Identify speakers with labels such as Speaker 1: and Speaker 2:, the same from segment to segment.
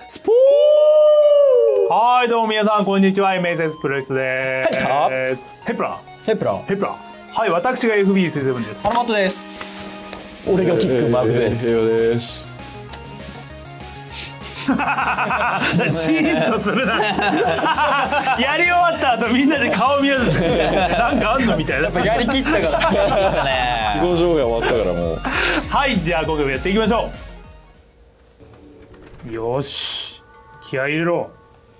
Speaker 1: スポー。はい、どうも皆さんこんにちは。MSS プロジェクトです。ヘプラ
Speaker 2: ヘプラ。
Speaker 1: はい、私が FB37 です。
Speaker 2: アルマットです。俺がキックマークです。
Speaker 3: 平和です。
Speaker 1: シーンとするな。やり終わった後みんなで顔見合う。なんかあんのみたいな。やっぱ
Speaker 2: やりきったからね。
Speaker 3: 自己紹介終わったからもう。
Speaker 1: はい、じゃあ今回もやっていきましょう。よし、気合い入れろ。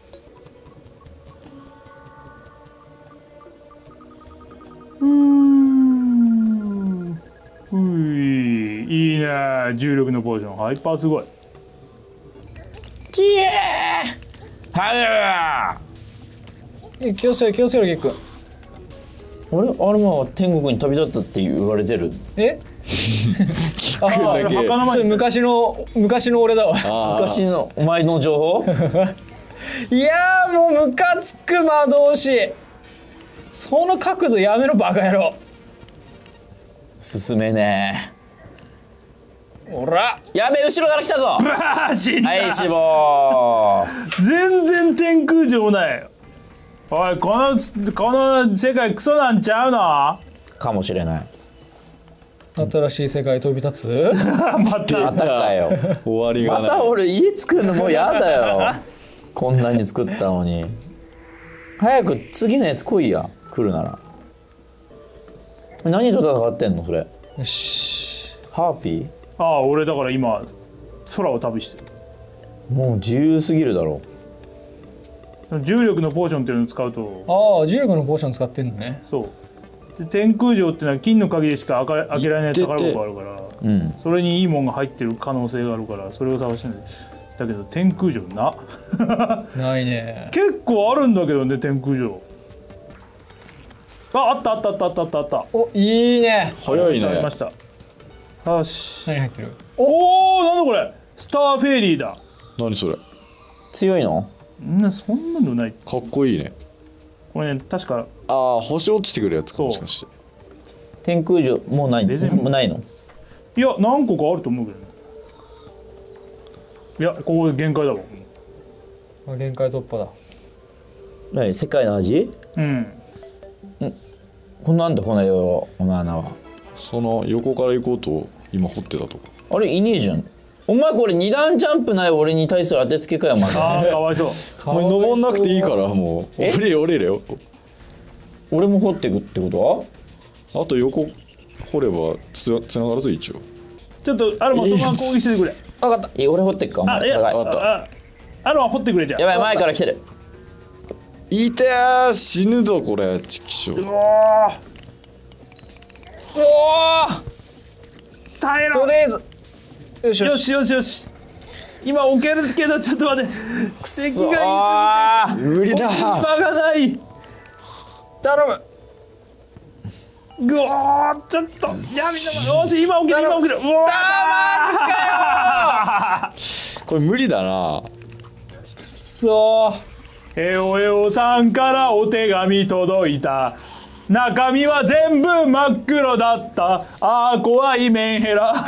Speaker 1: いいね、重力のポーション、ハイパーすごい。
Speaker 2: キエーはや気をつけろキック。あれアルマは天国に飛び立つって言われてる。えそれ昔の俺だわ。昔のお前の情報。いやーもうムカつく魔導士。その角度やめろバカ野郎。進めねえ。おらやべえ後ろから来たぞ。
Speaker 1: 死んだ。
Speaker 2: はい死亡。
Speaker 1: 全然天空城ない。おいこの世界クソなんちゃうの
Speaker 2: かもしれない。新しい世界飛び立つ。
Speaker 1: また
Speaker 2: かよ。
Speaker 3: 終わりがない。
Speaker 2: また俺家作るのもうやだよ。こんなに作ったのに。早く次のやつ来いや。来るなら。何と戦ってんのそれ。よし。ハーピー。
Speaker 1: ああ、俺だから今空を旅してる。
Speaker 2: もう自由すぎるだろ
Speaker 1: う。重力のポーションっていうのを使うと。
Speaker 2: ああ、重力のポーション使ってんのね。
Speaker 1: そうで、天空城っていうのは金の鍵でしか開けられない宝箱があるから、うん、それにいいもんが入ってる可能性があるからそれを探してるんだけど天空城ないね。結構あるんだけどね天空城。あった。お、いいね。
Speaker 3: 早いね。
Speaker 1: ありました。よし。
Speaker 2: 何入ってる。
Speaker 1: おお、なんだこれ。スターフェリーだ。
Speaker 3: 何それ。
Speaker 2: 強いの。
Speaker 1: そんなのない。
Speaker 3: かっこいいね。
Speaker 1: これね、確か。
Speaker 3: ああ、星落ちてくるやつかもしかして。
Speaker 2: 天空城もうないの。もうないの。
Speaker 1: いや、何個かあると思うけどね。いや、ここ限界だわ。あ、限界突破だ。
Speaker 2: 何、世界の味。うん。こんなんでこのよ、この穴は。
Speaker 3: その横から行こうと今掘ってたとこ。
Speaker 2: あれいねえじゃん。お前これ2段ジャンプない俺に対する当てつけかよまだ。
Speaker 1: あーかわいそう。
Speaker 3: お前登んなくていいからもう降りれよ。
Speaker 2: 俺も掘っていくってこと？
Speaker 3: あと横掘ればつながるぞ一応。
Speaker 1: ちょっとアルマそのまま攻撃しててくれ。
Speaker 2: 分かった。俺掘っていくかお前。
Speaker 1: 分かった。アルマ掘ってくれじゃん。
Speaker 2: やばい前から来てる。
Speaker 3: いてー死ぬぞこれチキショー。
Speaker 1: うわ耐えろ。
Speaker 2: とりあえず
Speaker 1: よし今置けるけどちょっと待って敵がいすぎて
Speaker 3: 無理だ。
Speaker 1: 場がない頼む。ぐおーちょっといやみんなよし今置けるうわーマジか
Speaker 3: よこれ無理だな。
Speaker 1: くそエオさんからお手紙届いた。中身は全部真っ黒だった。あー怖いメンヘラ。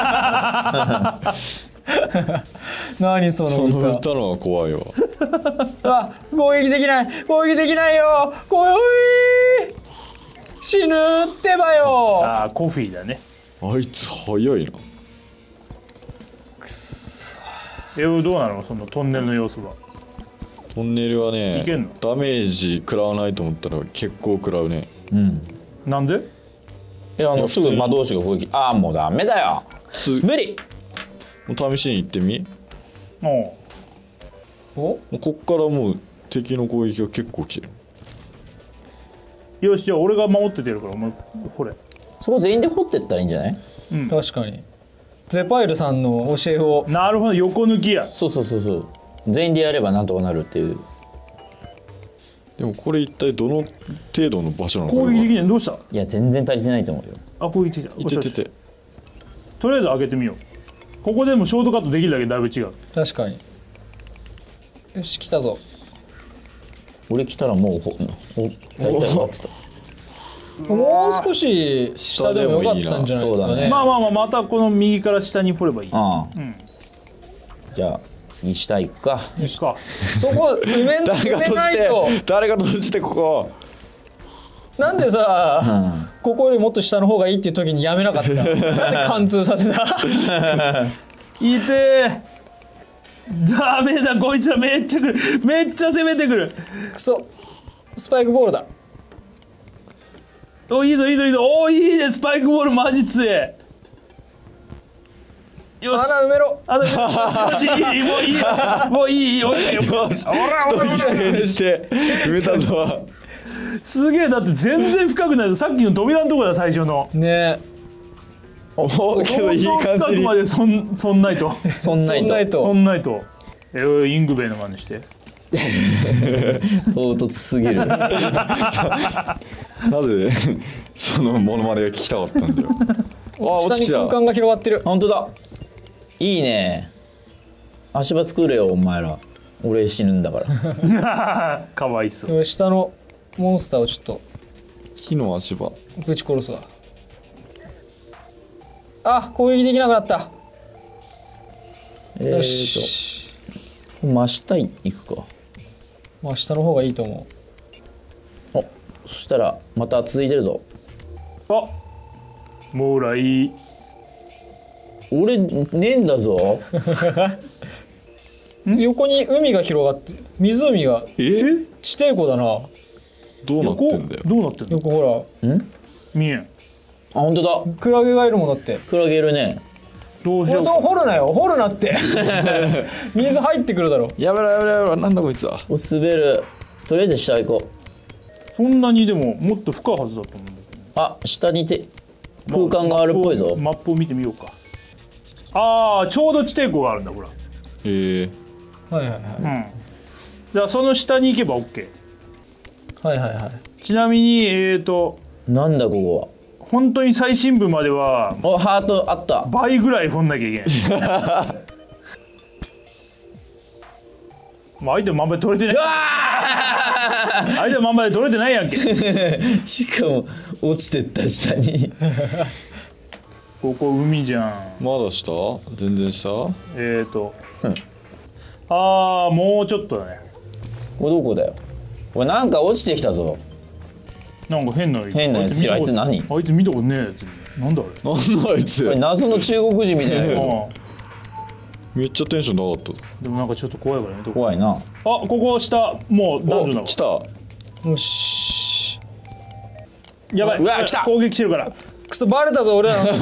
Speaker 1: 何その歌。
Speaker 3: その歌のは怖いわ。
Speaker 1: あ、攻撃できないよ。怖い。死ぬってばよ。あーコフィーだね。
Speaker 3: あいつ早いな。
Speaker 1: くそ。エオどうなのそのトンネルの様子は。
Speaker 3: トンネルはねダメージ食らわないと思ったら結構食らうね。
Speaker 2: うん。
Speaker 1: なんで？
Speaker 2: いやすぐ魔導士が攻撃。ああもうダメだよ。無理。
Speaker 3: 試しに行ってみ。
Speaker 1: お
Speaker 3: こっからもう敵の攻撃が結構来てる。
Speaker 1: よしじゃあ俺が守っててやるからお前掘れ。
Speaker 2: そこ全員で掘ってったらいいんじゃない？
Speaker 1: うん。確かに。ゼパイルさんの教えを。なるほど横抜きや。
Speaker 2: そう全員でやればなんとかなるっていう。
Speaker 3: でもこれ一体どの程度の場所なのか。
Speaker 1: 攻撃できない。どうした？
Speaker 2: いや全然足りてないと思うよ。
Speaker 1: あ攻撃できた。
Speaker 3: て
Speaker 1: とりあえず開けてみよう。ここでもショートカットできるだけだいぶ違う。確かに。よし来たぞ。
Speaker 2: 俺来たらもう大体終わってた。
Speaker 1: もう少し下でもよかったんじゃないですかね。まあまたこの右から下に掘ればいい。
Speaker 2: うん。じゃあ
Speaker 4: 次下行くか。
Speaker 1: よしか。
Speaker 2: そこ埋め
Speaker 3: 誰が閉
Speaker 2: ないと。
Speaker 3: じて誰が閉じてここ。
Speaker 2: なんでさ、ここよりもっと下の方がいいっていう時にやめなかった。なんで貫通させた。
Speaker 1: いてー。ダメだ、こいつらめっちゃ来る。めっちゃ攻めてくる。
Speaker 2: くそ、スパイクボールだ。
Speaker 1: お、いいぞいいぞいいぞ。お、いいね、スパイクボールマジ強え。よし。
Speaker 2: 穴埋めろ。
Speaker 1: あ、いい、もういいよ。もういいよ。
Speaker 3: よし、一人犠牲にして埋めたぞ。
Speaker 1: すげえ、だって全然深くないぞ。さっきの扉のとこだ、最初の。
Speaker 2: ね
Speaker 3: おお、けどいい感
Speaker 1: 深く
Speaker 3: じに。
Speaker 1: までそんないと。
Speaker 4: そんないと
Speaker 1: そんないと。イングベイの真似して。
Speaker 4: 唐突すぎる。
Speaker 3: なぜそのモノマネが聞きたかったんだよ。あ、落
Speaker 2: 下に
Speaker 3: ちてきた。
Speaker 2: 空間が広がってる。
Speaker 4: 本当だ。いいね。足場作れよお前ら。俺死ぬんだから。
Speaker 1: かわいそう。
Speaker 2: 下のモンスターをちょっと
Speaker 3: 木の足場。
Speaker 2: ぶち殺すわ。あ、攻撃できなくなった。よし。
Speaker 4: 真下行くか。
Speaker 2: まあ下の方がいいと思う。
Speaker 4: お、そしたらまた続いてるぞ。
Speaker 1: あ、もらい。
Speaker 4: 俺ねえんだぞ。
Speaker 2: 横に海が広がってる。湖が地底湖だな。
Speaker 3: どうなってんだよ。
Speaker 1: どうなってんの？
Speaker 2: 横ほ
Speaker 1: 見えん。
Speaker 4: あ、本当だ。
Speaker 2: らクラゲがいるもんだって。
Speaker 4: クラゲいるね。
Speaker 1: どうしよう。
Speaker 2: そう掘るなよ、掘るなって。水入ってくるだろ。
Speaker 3: やめろやめろやめろ、なんだこいつは。
Speaker 4: お、滑る。とりあえず下行こう。
Speaker 1: そんなにでももっと深いはずだと思うんだけど。
Speaker 4: あ、下に空間があるっぽいぞ。
Speaker 1: マップを見てみようか。ああ、ちょうど地底湖があるんだ、ほら。
Speaker 3: へえ。
Speaker 2: はいはいはい。
Speaker 1: うん。だからその下に行けば OK。
Speaker 2: はいはいはい。
Speaker 1: ちなみに
Speaker 4: なんだここ
Speaker 1: 本当に最深部までは
Speaker 4: は。お、ハートあった。
Speaker 1: 倍ぐらい掘んなきゃいけない。まあ相手もまんまで取れてない。相手もまんまで取れてないやんけ。
Speaker 4: しかも落ちてった下に。
Speaker 1: ここ海じゃん。
Speaker 3: まだ下？全然下？
Speaker 1: ああ、もうちょっとだね。
Speaker 4: これどこだよ。これなんか落ちてきたぞ。
Speaker 1: なんか変な
Speaker 4: やつ。あいつ何？
Speaker 1: あいつ見たことねえやつ。なんだあれ。
Speaker 3: なんだあいつ
Speaker 4: これ。謎の中国人みたいなやつ。
Speaker 3: めっちゃテンションなかった。
Speaker 1: でもなんかちょっと怖いからね。
Speaker 4: 怖いな。
Speaker 1: あ、ここ下もうダンジョンだわ。
Speaker 3: 来た。
Speaker 2: よし。
Speaker 1: やばい。
Speaker 4: うわ来た
Speaker 1: 攻撃してるから。
Speaker 2: くそ、バレたぞ俺らの。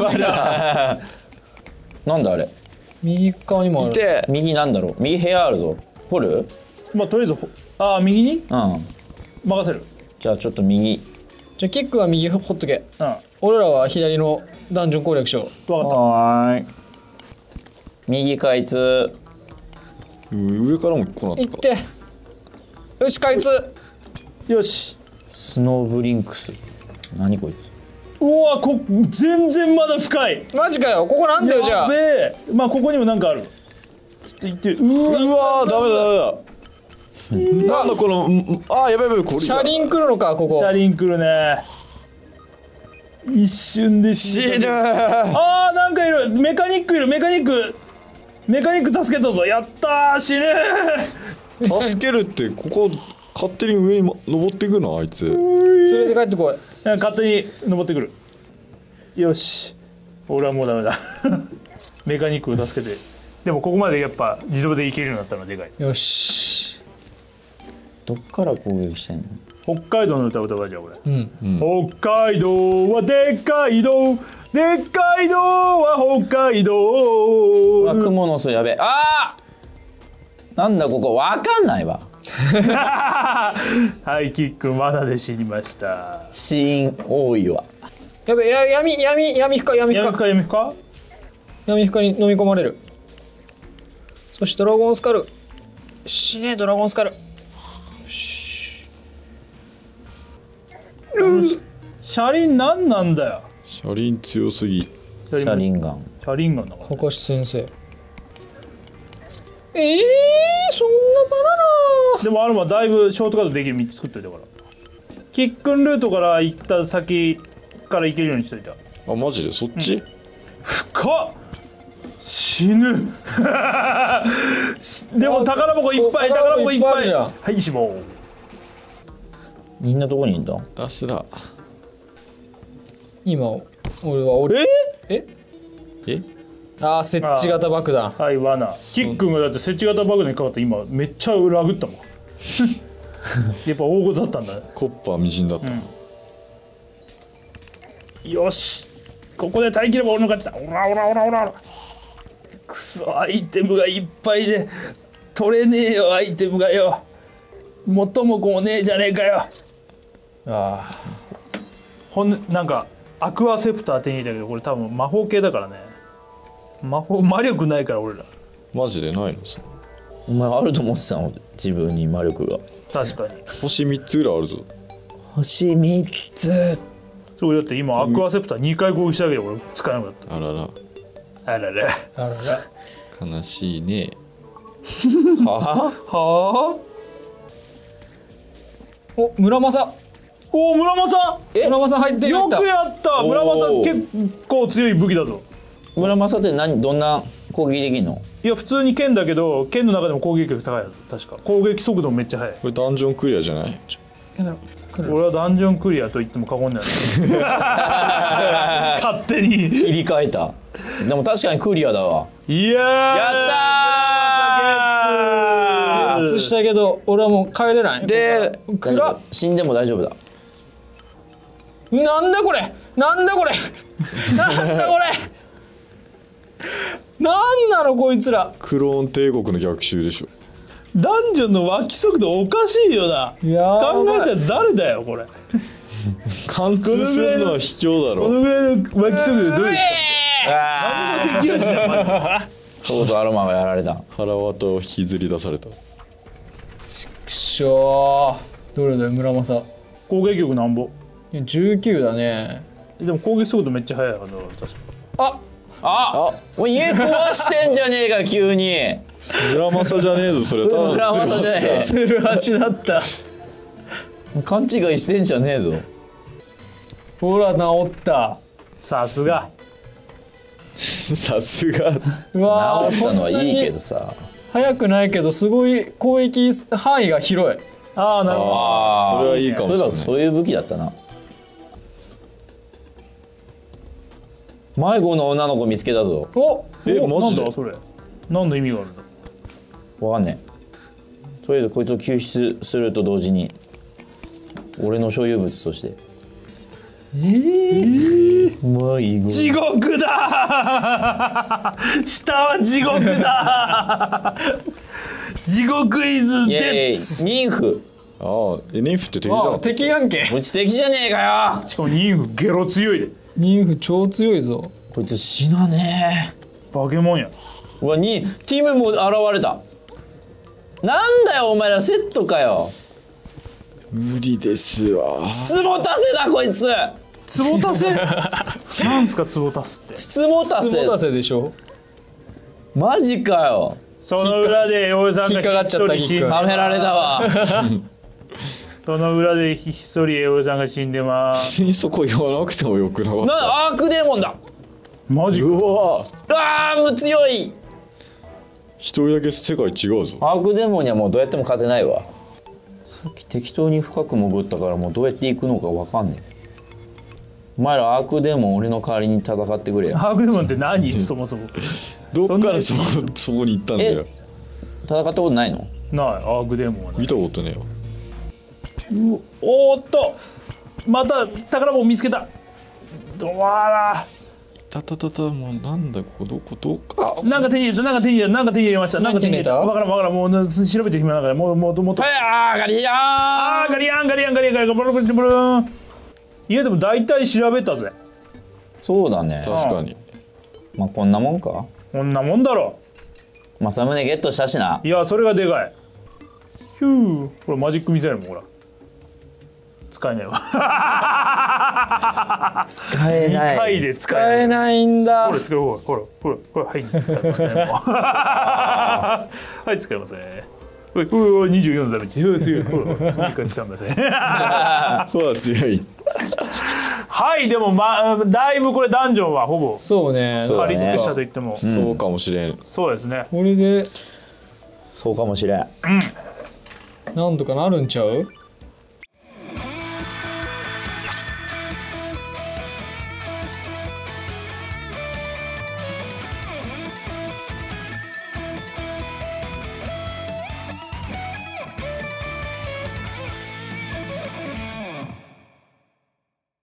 Speaker 4: なんだあれ。
Speaker 2: 右側にもある。
Speaker 3: で、
Speaker 4: 右なんだろう。右部屋あるぞ。掘る？
Speaker 1: まあとりあえず右に
Speaker 4: うん。
Speaker 1: 任せる。
Speaker 4: じゃあちょっと右。
Speaker 2: じゃあキックは右ほっとけ。
Speaker 1: うん。
Speaker 2: 俺らは左のダンジョン攻略しよう。
Speaker 1: わかっ
Speaker 4: はーい。右かいつ。
Speaker 3: 上からも来なかっ
Speaker 2: 行って。よし、開通。
Speaker 1: た。よし。
Speaker 4: スノーブリンクス。何こいつ。
Speaker 1: うわ、全然まだ深い。
Speaker 2: マジかよ、ここなんだよじゃあ。
Speaker 1: やべえ。まあここにもなんかある。ちょっと行ってる。
Speaker 3: た。うわー、ダメだダメだ。なんだこの、やばいやばい、これ。
Speaker 2: 車輪来るのかここ。
Speaker 1: 車輪来るね。一瞬で
Speaker 3: 死ぬ。
Speaker 1: なんかいる。メカニックいる。メカニック助けたぞ。やったー、死ぬ。
Speaker 3: 助けるってここ勝手に上に登っていくのあいつ。
Speaker 2: 連れて帰ってこい。
Speaker 1: 勝手に登ってくる。よし、俺はもうダメだ。メカニックを助けて。でもここまでやっぱ自動で行けるようになったのはでかい。
Speaker 2: よし。
Speaker 4: どっから攻撃してんの？
Speaker 1: 北海道の歌うじゃんこれ。
Speaker 2: うん。
Speaker 1: 北海道はでっかい道、でっかい道は北海道。
Speaker 4: あ、クモの巣やべえ。なんだここわかんないわ。
Speaker 1: はい、キックまだで死にました。
Speaker 4: 死因多いわ。
Speaker 2: やべ、闇深
Speaker 1: 闇深
Speaker 2: に飲み込まれる。そしてドラゴンスカル。死ねえドラゴンスカル。
Speaker 1: 車輪なんなんだよ。
Speaker 3: 車輪強すぎ。
Speaker 4: 車輪ガン。
Speaker 1: 車輪ガンだから。
Speaker 2: かかし先生。そんなバナナ。
Speaker 1: でもあれもだいぶショートカットできる道作っといたから。キックンルートから行った先から行けるようにしといた。
Speaker 3: マジでそっち？
Speaker 1: 深っ。 死ぬでも宝箱いっぱい、宝箱いっぱい。はいしもう。
Speaker 4: みんなどこにいんだ。
Speaker 3: 出しだ。
Speaker 2: 今俺はえあー設置型爆弾。
Speaker 1: はい罠。キックンがだって設置型爆弾にかかって今めっちゃラグったもんやっぱ大事だったんだね。
Speaker 3: コッパーみじんだった。
Speaker 1: よしここで耐えきれば俺の勝ちだ。オラオラオラオラオラ。くそアイテムがいっぱいで取れねえよアイテムがよ。元も子もねえじゃねえかよ。
Speaker 2: あ
Speaker 1: なんかアクアセプター手に入れたけどこれ多分魔法系だからね。魔力ないから俺ら。
Speaker 3: マジでないのさ。
Speaker 4: お前あると思ってたの自分に魔力が。
Speaker 1: 確かに。
Speaker 3: 星3つぐらいあるぞ。
Speaker 4: 星3つ。
Speaker 1: そうだって今アクアセプター2回攻撃したけど俺使えなかっ
Speaker 3: あらら。
Speaker 1: た。あらら。
Speaker 2: あらら。
Speaker 3: 悲しいね。
Speaker 4: は
Speaker 1: はあ。
Speaker 2: お村正。
Speaker 1: お村正。
Speaker 2: 村正入って
Speaker 1: よくやった。村正
Speaker 4: おー
Speaker 1: 結構強い武器だぞ。
Speaker 4: あ。村正ってどんな攻撃できんの。
Speaker 1: いや普通に剣だけど剣の中でも攻撃力高いやつ。確か攻撃速度もめっちゃ速い。
Speaker 3: これダンジョンクリアじゃない？
Speaker 1: 俺はダンジョンクリアと言っても過言ではない勝手に
Speaker 4: 切り替えた。でも確かにクリアだわ。
Speaker 1: いやー
Speaker 4: やったー。
Speaker 2: 外したけど俺はもう帰れない。
Speaker 4: で
Speaker 2: 暗っ。
Speaker 4: 死んでも大丈夫だ。
Speaker 2: なんだこれなんだこれなんだこれなんなのこいつら。
Speaker 3: クローン帝国の逆襲でしょ。
Speaker 1: ダンジョンの湧き速度おかしいよな。考えたら誰だよこれ。
Speaker 3: 貫通するのは卑怯だろ。
Speaker 1: このぐらいの湧き速度どうですか。何もできやしないマジで。
Speaker 4: とうとうアロマがやられた。
Speaker 3: 腹渡を引きずり出された。
Speaker 2: くしょー。どれだよ村正。
Speaker 1: 攻撃力なんぼ。
Speaker 2: いや19だね。
Speaker 1: でも攻撃速度めっちゃ速いから確か。
Speaker 2: あ
Speaker 4: もう家壊してんじゃねえか急に。
Speaker 3: 村正じゃねえぞそれ。ただの
Speaker 4: 村正じゃねえ。
Speaker 2: ツルハシだった。
Speaker 4: 勘違いしてんじゃねえぞ。
Speaker 2: ほら治った。
Speaker 1: さすが。
Speaker 3: さすが。
Speaker 2: うわー
Speaker 4: 治ったのはいいけ
Speaker 2: そんなに
Speaker 4: どさ。
Speaker 2: 速くないけどすごい攻撃範囲が広い。
Speaker 1: ああなるほど。
Speaker 4: あ
Speaker 3: それはいいかもしれない。
Speaker 4: そういう武器だったな。迷子の女の子見つけたぞ。
Speaker 2: お
Speaker 3: マジで
Speaker 1: なんだそれ。何の意味があるの。
Speaker 4: わかんねえ。とりあえずこいつを救出すると同時に俺の所有物として迷子。
Speaker 1: 地獄だー下は地獄だー地獄イズ
Speaker 4: イエ
Speaker 1: デッ
Speaker 4: ーイニンフ。
Speaker 3: ああニンフって敵じゃ
Speaker 2: あ
Speaker 3: ん。
Speaker 2: 敵やんけ。
Speaker 4: 無知的じゃねえかよ。
Speaker 1: しかもニンフゲロ強いで。
Speaker 2: ニンフ超強いぞ。
Speaker 4: こいつ死なねえ。
Speaker 1: バケモンや。
Speaker 4: うわにティムも現れた。なんだよお前らセットかよ。
Speaker 3: 無理ですわ。
Speaker 4: ツボタセだこいつ。
Speaker 1: ツボタセなんすかツボタスって。
Speaker 4: ツボタセ
Speaker 2: ツボタセでしょ。
Speaker 4: マジかよ。
Speaker 1: その裏で大江さんが
Speaker 2: 引っかかっちゃった
Speaker 1: 一人死んで
Speaker 4: はめられたわ。
Speaker 1: その裏で一人大江さんが死んでます
Speaker 3: そこ言わなくてもよくなかっ
Speaker 4: なアークデーモンだ。
Speaker 1: マジか。
Speaker 3: た。うわ
Speaker 4: もう強い。
Speaker 3: 一人だけ世界違うぞ。
Speaker 4: アークデーモンにはもうどうやっても勝てないわ。さっき適当に深く潜ったからもうどうやって行くのか分かんねえ。お前らアークデーモン俺の代わりに戦ってくれよ。
Speaker 1: ハーグデモンって何そもそも。
Speaker 3: どっからそこに行ったんだよ。
Speaker 4: 戦ったことないの。
Speaker 1: ないアーグデモンはない。
Speaker 3: 見たことねえよ。
Speaker 1: おーっとまた宝物見つけた。どわら
Speaker 3: たたたたもうなんだここどか。
Speaker 1: なんか手に入れたなんか手に入れたなんか手に入れましたなんか手に入れた。
Speaker 2: 何手に入れた
Speaker 1: わからんわからんもう調べて暇だからもっと。
Speaker 4: はいガリアー。
Speaker 1: ガリアンガリアンガリアンガリアンブルブルブルン。いやでも大体調べたぜ。
Speaker 4: そうだね。
Speaker 3: 確かに。
Speaker 4: まあこんなもんか。
Speaker 1: こんなもんだろ。
Speaker 4: 政宗ゲットしたしな。
Speaker 1: いやそれがでかい。ヒューこれマジックミサイルもほら使えないわ。
Speaker 4: 使え
Speaker 1: 2回で使えない。
Speaker 2: ないんだ。
Speaker 1: これ使えほらはい使えませんもうはい使えません。おい24のダメージ強いほら1回使えません。
Speaker 3: ほら強い。
Speaker 1: はいでもだいぶこれダンジョンはほぼ
Speaker 2: そうね
Speaker 1: 借り尽くしたと言っても
Speaker 3: そうかもしれん。
Speaker 1: そうですね。
Speaker 2: これで
Speaker 4: そうかもしれん。
Speaker 2: なんとかなるんちゃう。